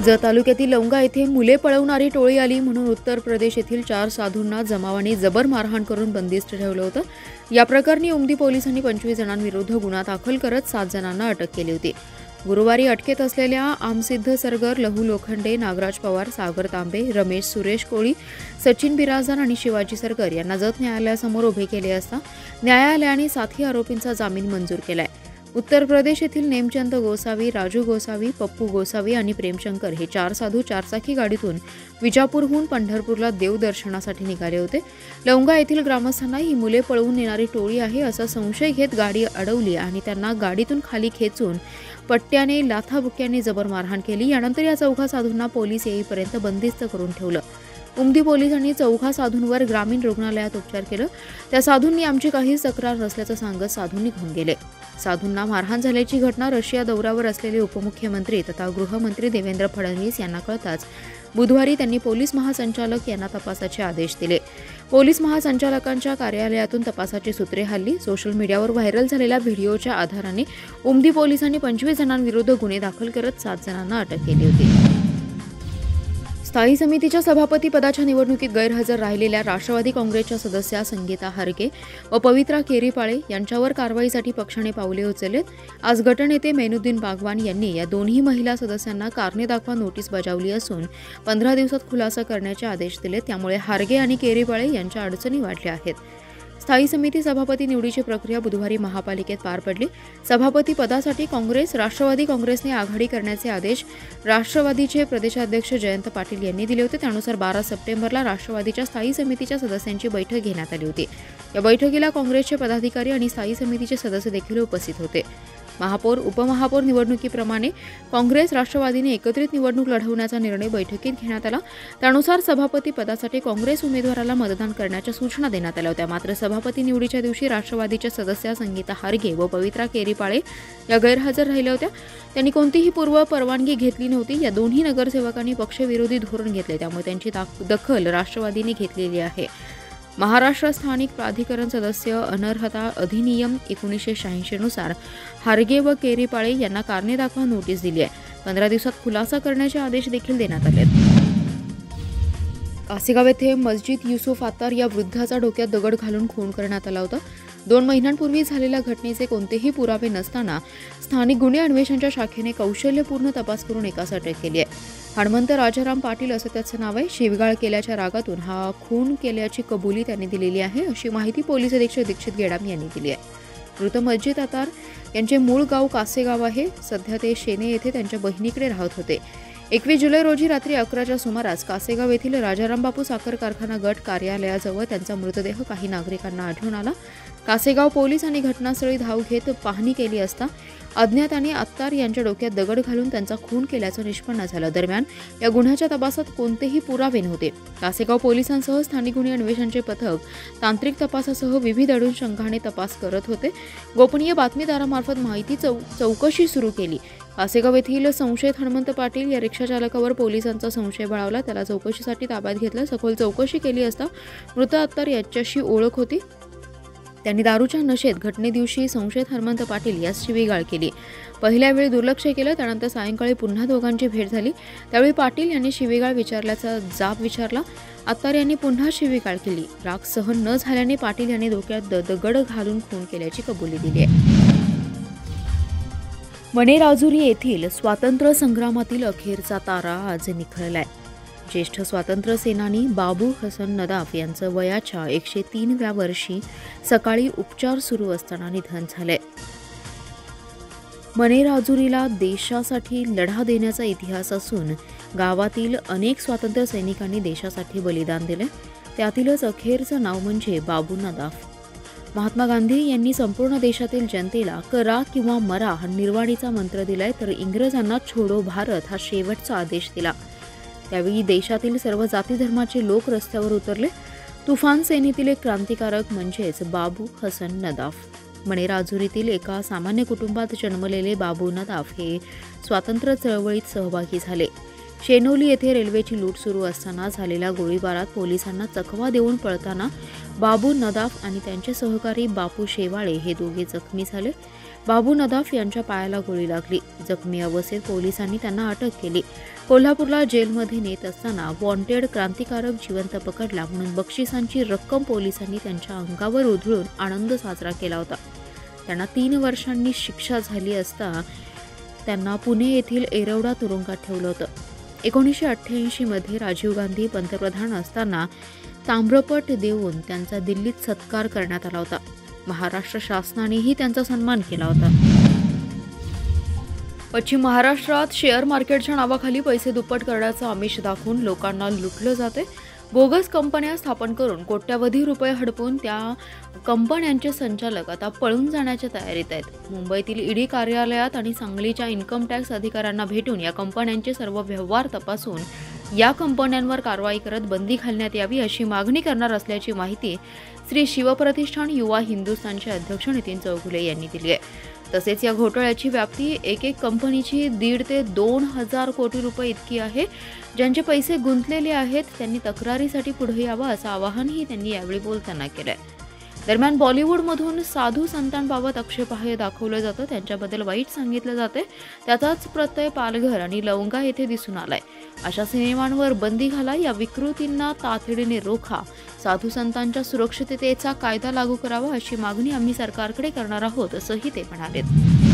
जत तालुक्यातील लौंगा येथे मुले पळवणारी टोळी आली म्हणून उत्तर प्रदेश येथील 4 साधूंना जमावाने जबर मारहाण करून बंदिस्त ठेवलं होतं। या प्रकरणी उमदी पोलिसांनी 25 जणांविरुद्ध गुन्हा दाखल करत 7 जणांना अटक केली होती। गुरुवारी अटकेत असलेल्या आमसिद्ध सरगर, लहू लोखंडे, नागराज पवार, सागर तांबे, रमेश सुरेश कोळी, सचिन बिराजदार आणि शिवाजी सरगर यांना जत न्यायालयासमोर उभे केले असता न्यायालयाने 7 आरोपींचा जामीन मंजूर केलाय। उत्तर प्रदेश येथील नेमचंद गोसावी, राजू गोसावी, पप्पू गोसावी आणि प्रेमशंकर हे 4 साधू 4 चाकी गाडीतून विजापूरहून पंढरपूरला देवदर्शनासाठी निघाले होते। लौंगा येथील ग्रामस्थांना ही मुले पळवून नेणारी टोळी आहे असा संशय घेत गाडी अडवली आणि त्यांना गाडीतून खाली खेचून पट्ट्याने लाथाबुक्क्याने जबर मारहाण केली। यानंतर या 4 साधूंना पोलीस येईपर्यंत बंदिस्त करून ठेवलं। उमदी पोलिसांनी 4 साधूंवर ग्रामीण रुग्णालयात उपचार केले। त्या साधूंनी आमची काहीच तक्रार नसल्याचं सांगत साधू निघून गेले। साधूंना मारहाण झाल्याची घटना रशिया दौऱ्यावर असलेले उपमुख्यमंत्री तथा गृहमंत्री देवेंद्र फडणवीस यांना कळताच बुधवारी त्यांनी पोलीस महासंचालक यांना तपासाचे आदेश दिले। पोलीस महासंचालकांच्या कार्यालयातून तपासाची सूत्रे हल्ली। सोशल मीडियावर व्हायरल झालेल्या व्हिडिओच्या आधाराने उमदी पोलिसांनी 25 जणांविरुद्ध गुन्हे दाखल करत 7 जणांना अटक केली होती। स्थायी समितीच्या सभापती पदाच्या निवडणुकीत गैरहजर राहिलेल्या राष्ट्रवादी काँग्रेसच्या सदस्या संगीता हारगे व पवित्रा केरीपाळे यांच्यावर कारवाईसाठी पक्षाने पावले उचललेत। आज गटनेते मेनुद्दीन बागवान यांनी या दोन्ही महिला सदस्यांना कारणे दाखवा नोटीस बजावली असून 15 दिवसात खुलासा करण्याचे आदेश दिले। त्यामुळे हारगे आणि केरीपाळे यांच्या अडचणी वाढल्या आहेत। स्थायी समिती सभापती निवडीची प्रक्रिया बुधवारी महापालिकेत पार पडली। सभापती पदासाठी काँग्रेस राष्ट्रवादी काँग्रेसने आघाडी करण्याचे आदेश राष्ट्रवादीचे प्रदेशाध्यक्ष जयंत पाटील यांनी दिले होते। त्यानुसार 12 सप्टेंबरला राष्ट्रवादीच्या स्थायी समितीच्या सदस्यांची बैठक घेण्यात आली होती। या बैठकीला काँग्रेसचे पदाधिकारी आणि स्थायी समितीचे सदस्य देखील उपस्थित होते। महापौर उपमहापौर निवडणुकीप्रमाणे काँग्रेस राष्ट्रवादीने एकत्रित निवडणूक लढवण्याचा निर्णय बैठकीत घेण्यात आला। त्यानुसार सभापती पदासाठी काँग्रेस उमेदवाराला मतदान करण्याच्या सूचना देण्यात आल्या होत्या। मात्र सभापती निवडीच्या दिवशी राष्ट्रवादीच्या सदस्या संगीता हारगे व पवित्रा केरीपाळे या गैरहजर राहिल्या होत्या। त्यांनी कोणतीही पूर्व परवानगी घेतली नव्हती। या दोन्ही नगरसेवकांनी पक्षविरोधी धोरण घेतले, त्यामुळे त्यांची दखल राष्ट्रवादीने घेतलेली आहे। महाराष्ट्र स्थानिक प्राधिकरण सदस्य अनर्हता अधिनियम 1986 नुसार हारगे व केरीपाळे यांना कारणे दाखवा नोटीस दिली आहे। 15 दिवसात खुलासा करण्याचे आदेश देखील देण्यात आले। कासेगाव येथे मस्जिद युसुफ अत्तार या वृद्धाचा डोक्यात दगड घालून खून करण्यात आला होता। 2 महिन्यांपूर्वी झालेल्या घटनेचे कोणतेही पुरावे नसताना स्थानिक गुन्हे अन्वेषणाच्या शाखेने कौशल्यपूर्ण तपास करून एकास अटक केली आहे। हनुमंत राजाराम पाटील असं त्याचं नाव आहे। शिवीगाळ केल्याच्या रागातून हा खून केल्याची कबुली त्यांनी दिलेली आहे, अशी माहिती पोलीस अधीक्षक दीक्षित गेडाम यांनी दिली आहे। मृत मस्जिद अत्तार यांचे मूळ गाव कासेगाव आहे। सध्या ते शेने येथे त्यांच्या बहिणीकडे राहत होते। 21 जुलै रोजी रात्री 11च्या सुमारास कासेगाव येथील राजाराम बापू साखर कारखाना गट कार्यालयाजवळ त्यांचा मृतदेह काही नागरिकांना आढळून आला। कासेगाव पोलिसांनी घटनास्थळी धाव घेत पाहणी केली असता अज्ञातांनी अत्तार यांच्या डोक्यात दगड घालून त्यांचा खून केल्याचं निष्पन्न झालं। दरम्यान या गुन्ह्याच्या तपासात कोणतेही पुरावे नव्हते। कासेगाव पोलिसांसह स्थानिक गुन्हे अन्वेषणाचे पथक तांत्रिक तपासासह विविध अनुषंगाने तपास करत होते। गोपनीय बातमीदारामार्फत माहिती चौकशी सुरू केली। कासेगाव येथील संशयित हनुमंत पाटील या रिक्षा चालकावर पोलिसांचा संशय बळावला। त्याला चौकशीसाठी ताब्यात घेतलं। सखोल चौकशी केली असता मृत अत्तार याच्याशी ओळख होती। त्यांनी दारूच्या नशेत घटनेदिवशी संशयित हनुमंत पाटील यास शिवीगाळ केली। पहिल्या वेळी दुर्लक्ष केलं, त्यानंतर सायंकाळी पुन्हा दोघांची भेट झाली। त्यावेळी पाटील यांनी शिवीगाळ विचारल्याचा जाब विचारला। अत्तार यांनी पुन्हा शिवीगाळ केली। राग सहन न झाल्याने पाटील यांनी डोक्यात दगड घालून खून केल्याची कबुली दिली आहे। मणेराजुरी येथील स्वातंत्र्य संग्रामातील अखेरचा तारा आज निखळलाय। ज्येष्ठ स्वातंत्र्य सेनानी बाबू हसन नदाफ यांचं वयाच्या 103व्या वर्षी सकाळी उपचार सुरू असताना निधन झालंय। मणेराजुरीला देशासाठी लढा देण्याचा इतिहास असून गावातील अनेक स्वातंत्र्य सैनिकांनी देशासाठी बलिदान दिले। त्यातीलच अखेरचं नाव म्हणजे बाबू नदाफ। महात्मा गांधी यांनी संपूर्ण देशातील जनतेला करा किंवा मरा हा निर्वाणीचा मंत्र दिलाय, तर इंग्रजांना छोडो भारत हा शेवटचा आदेश दिला। त्यावेळी देशातील सर्व जाती धर्माचे लोक रस्त्यावर उतरले। तुफान सेनेतील एक क्रांतिकारक म्हणजेच बाबू हसन नदाफ। मणेराजुरीतील एका सामान्य कुटुंबात जन्मलेले बाबू नदाफ हे स्वातंत्र्य चळवळीत सहभागी झाले। शेनोली येथे रेल्वेची लूट सुरू असताना झालेल्या गोळीबारात पोलिसांना चकवा देऊन पळताना बाबू नदाफ आणि त्यांचे सहकारी बापू शेवाळे हे दोघे जखमी झाले। बाबू नदाफ यांच्या पायाला गोळी लागली। जखमी अवस्थेत पोलिसांनी त्यांना अटक केली। कोल्हापूरला जेलमध्ये नेत असताना वॉन्टेड क्रांतिकारक जिवंत पकडला म्हणून बक्षिसांची रक्कम पोलिसांनी त्यांच्या अंगावर उधळून आनंद साजरा केला होता। त्यांना 3 वर्षांनी शिक्षा झाली असता त्यांना पुणे येथील एरवडा तुरुंगात ठेवलं होतं। 1988 मध्ये राजीव गांधी पंतप्रधान असताना ताम्रपट देऊन त्यांचा दिल्लीत सत्कार करण्यात आला होता। महाराष्ट्र शासनानेही त्यांचा सन्मान केला होता। पश्चिम महाराष्ट्रात शेअर मार्केटच्या नावाखाली पैसे दुप्पट करण्याचं आमिष दाखवून लोकांना लुटलं जाते। बोगस कंपन्या स्थापन करून कोट्यावधी रुपये हडपून त्या कंपन्यांचे संचालक आता पळून जाण्याच्या तयारीत आहेत। मुंबईतील ईडी कार्यालयात आणि सांगलीच्या इन्कम टॅक्स अधिकाऱ्यांना भेटून या कंपन्यांचे सर्व व्यवहार तपासून या कंपन्यांवर कारवाई करत बंदी घालण्यात यावी अशी मागणी करणार असल्याची माहिती श्री शिवप्रतिष्ठान युवा हिंदुस्थानचे अध्यक्ष नितीन चौगुले यांनी दिली आहे। तसेच या घोटाळ्याची व्याप्ती एक कंपनीची 1.5 ते 2,000 कोटी रुपये इतकी आहे। ज्यांचे पैसे गुंतलेले आहेत त्यांनी तक्रारीसाठी पुढे यावं असं आवाहनही त्यांनी यावेळी बोलताना केलंय। दरम्यान बॉलिवूडमधून साधू संतांबाबत आक्षेपार्ह दाखवलं जातं, त्यांच्याबद्दल वाईट सांगितलं जाते, त्याचाच प्रत्यय पालघर आणि लवंगा येथे दिसून आलाय। अशा सिनेमांवर बंदी घाला, या विकृतींना तातडीने रोखा, साधू संतांच्या सुरक्षिततेचा कायदा लागू करावा अशी मागणी आम्ही सरकारकडे करणार आहोत असंही ते म्हणाले।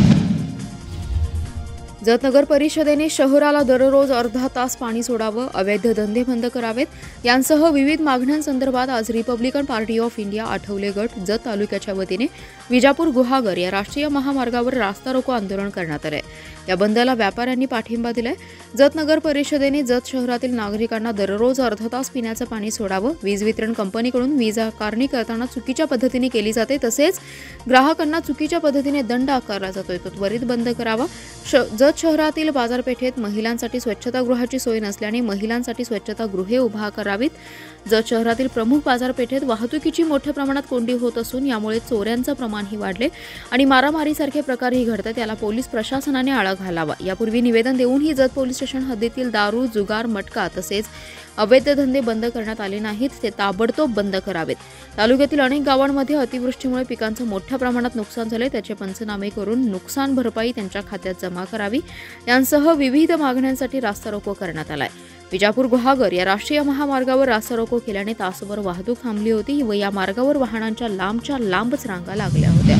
जत नगर परिषदेने शहराला दररोज अर्धा तास पाणी सोडावं, अवैध धंदे बंद करावेत यांसह विविध मागण्यांसंदर्भात आज Republican Party of India Athawale गट जत तालुक्याच्या वतीने विजापूर गुहागर या राष्ट्रीय महामार्गावर रास्ता रोको आंदोलन करण्यात आले। या बंदला व्यापाऱ्यांनी पाठिंबा दिलाय। जत नगर परिषदेने जत शहरातील नागरिकांना दररोज अर्धा तास पिण्याचं पाणी सोडावं, वीज वितरण कंपनीकडून वीज आकारणी करताना चुकीच्या पद्धतीने केली जाते, तसेच ग्राहकांना चुकीच्या पद्धतीने दंड आकारला जातोय, तो त्वरित बंद करावा। जत शहरातील बाजारपेठेत महिलांसाठी स्वच्छतागृहाची सोय नसल्याने महिलांसाठी स्वच्छतागृहे उभा करावीत। जत शहरातील प्रमुख बाजारपेठेत वाहतुकीची मोठ्या प्रमाणात कोंडी होत असून यामुळे चोऱ्यांचं प्रमाणही वाढले आणि मारामारीसारखे प्रकारही घडतात, त्याला पोलीस प्रशासनाने आळा घालावा। यापूर्वी निवेदन देऊनही जत पोलीस स्टेशन हद्दीतील दारू, जुगार, मटका तसेच अवैध धंदे बंद करण्यात आले नाहीत, ते ताबडतोब बंद करावेत। तालुक्यातील अनेक गावांमध्ये अतिवृष्टीमुळे पिकांचं मोठ्या प्रमाणात नुकसान झाले, त्याचे पंचनामे करून नुकसान भरपाई त्यांच्या खात्यात जमा करावी यांसह विविध मागण्यांसाठी रास्ता रोको करण्यात आलाय। विजापूर गुहागर या राष्ट्रीय महामार्गावर रास्ता रोको केल्याने तासभर वाहतूक थांबली होती व या मार्गावर वाहनांच्या लांबच्या लांबच रांगा लागल्या होत्या।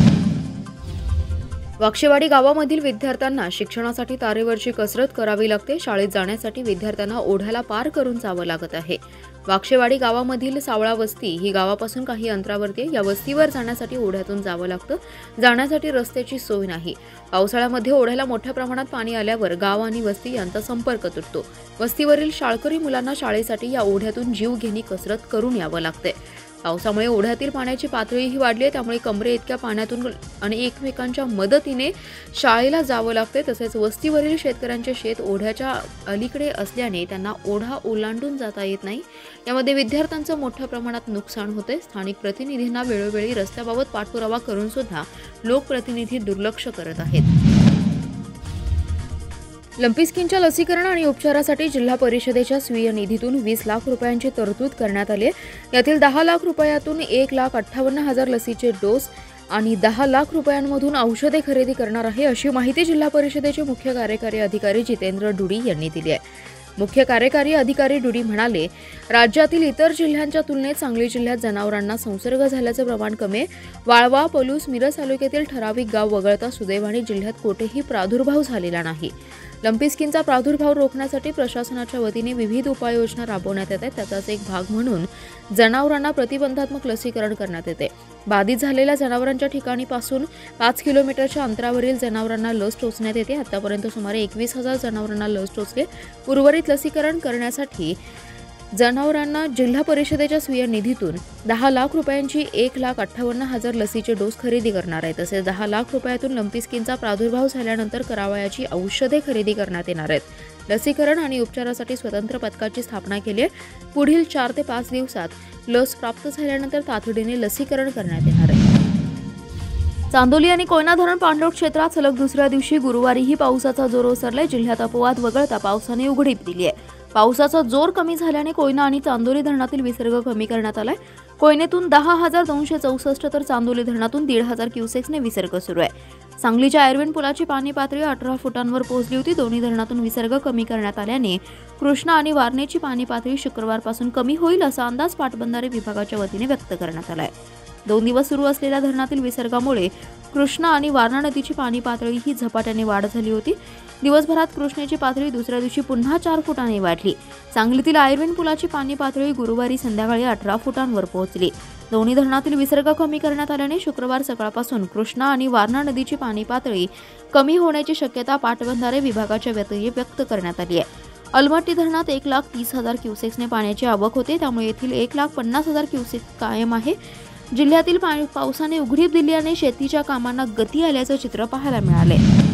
वाक्षेवाडी गावामधील विद्यार्थ्यांना शिक्षणासाठी तारेवरची कसरत करावी लागते। शाळेत जाण्यासाठी विद्यार्थ्यांना ओढ्याला पार करून जावं लागत आहे। वाक्षेवाडी गावामधील सावळा वस्ती ही गावापासून काही अंतरावरती आहे। या वस्तीवर जाण्यासाठी ओढ्यातून जावं लागतं, जाण्यासाठी रस्त्याची सोय नाही। पावसाळ्यामध्ये ओढ्याला मोठ्या प्रमाणात पाणी आल्यावर गाव आणि वस्ती यांचा संपर्क तुटतो। वस्तीवरील शाळकरी मुलांना शाळेसाठी या ओढ्यातून जीवघेणी कसरत करून यावं लागते। पावसामुळे ओढ्यातील पाण्याची पातळीही वाढली आहे, त्यामुळे कमरे इतक्या पाण्यातून आणि एकमेकांच्या मदतीने शाळेला जावं लागते। तसेच वस्तीवरील शेतकऱ्यांचे शेत ओढ्याच्या अलीकडे असल्याने त्यांना ओढा ओलांडून जाता येत नाही। यामध्ये विद्यार्थ्यांचं मोठ्या प्रमाणात नुकसान होते। स्थानिक प्रतिनिधींना वेळोवेळी रस्त्याबाबत पाठपुरावा करून सुद्धा लोकप्रतिनिधी दुर्लक्ष करत आहेत। लंपी स्किनच्या लसीकरण आणि उपचारासाठी जिल्हा परिषदेच्या स्वीय निधीतून 20 लाख रुपयांची तरतूद करण्यात आली आहे। यातील 10 लाख रुपयातून 1,58,000 लसीचे डोस आणि 10 लाख रुपयांमधून औषधे खरेदी करणार आहे अशी माहिती जिल्हा परिषदेचे मुख्य कार्यकारी अधिकारी जितेंद्र डुडी यांनी दिली आहे। मुख्य कार्यकारी अधिकारी डुडी म्हणाले, राज्यातील इतर जिल्ह्यांच्या तुलनेत सांगली जिल्ह्यात जनावरांना संसर्ग झाल्याचं प्रमाण कमी आहे। वाळवा, पलूस, मिरज तालुक्यातील ठराविक गाव वगळता सुदैवाने जिल्ह्यात कोठेही प्रादुर्भाव झालेला नाही। लंपी स्किनचा प्रादुर्भाव रोखण्यासाठी प्रशासनाच्या वतीने विविध उपाययोजना राबवण्यात येत आहेत। त्याचाच एक भाग म्हणून जनावरांना प्रतिबंधात्मक लसीकरण करण्यात येते। बाधित झालेल्या जनावरांच्या ठिकाणीपासून 5 किलोमीटरच्या अंतरावरील जनावरांना लस टोचण्यात येते। आतापर्यंत सुमारे 21,000 जनावरांना लस टोचले। उर्वरित लसीकरण करण्यासाठी जनावरांना जिल्हा परिषदेच्या स्वीय निधीतून 10 लाख रुपयांची 1,58,000 लसीचे डोस खरेदी करणार आहे। तसेच 10 लाख रुपयातून लंपी स्किनचा प्रादुर्भाव झाल्यानंतर करावयाची औषधे खरेदी करण्यात येणार आहेत। लसीकरण आणि उपचारासाठी स्वतंत्र पथकाची स्थापना केली आहे। पुढील 4 ते 5 दिवसात लस प्राप्त झाल्यानंतर तातडीने लसीकरण करण्यात येणार आहे। चांदोली आणि कोयना धरण पाणलोट क्षेत्रात सलग दुसऱ्या दिवशी गुरुवारीही पावसाचा जोर ओसरलाय। जिल्ह्यात अपवाद वगळता पावसाने उघडीप दिली आहे। पावसाचा जोर कमी झाल्याने कोयना आणि चांदोली धरणातील विसर्ग कमी करण्यात आलाय। कोयनेतून 10,264 तर चांदोली धरणातून 1,500 क्युसेक्सने विसर्ग सुरू आहे। सांगलीच्या आयर्विन पुलाची पाणी पातळी 18 फुटांवर पोहोचली होती। दोन्ही धरणातून विसर्ग कमी करण्यात आल्याने कृष्णा आणि वारणेची पाणी पातळी शुक्रवारपासून कमी होईल असा अंदाज पाटबंधारे विभागाच्या वतीने व्यक्त करण्यात आला आहे। 2 दिवस सुरू असलेल्या धरणातील विसर्गामुळे कृष्णा आणि वारणा नदीची पाणी पातळी ही झपाट्याने वाढ झाली होती। दिवसभरात कृष्णेची पातळी दुसऱ्या दिवशी पुन्हा 4 फुटांनी वाढली। सांगलीतील आयर्विन पुलाची पाणी पातळी गुरुवारी संध्याकाळी 18 फुटांवर पोहोचली। दोन्ही धरणातील विसर्ग कमी करण्यात आल्याने शुक्रवार सकाळपासून कृष्णा आणि वारणा नदीची पाणी पातळी कमी होण्याची शक्यता पाटबंधारे विभागाच्या वतीने व्यक्त करण्यात आली आहे। अलमट्टी धरणात 1,30,000 क्युसेक्सने पाण्याची आवक होते, त्यामुळे येथील 1,50,000 क्युसेक कायम आहे। जिल्ह्यातील पावसाने उघडीप दिल्याने शेतीच्या कामांना गती आल्याचं चित्र पाहायला मिळाले।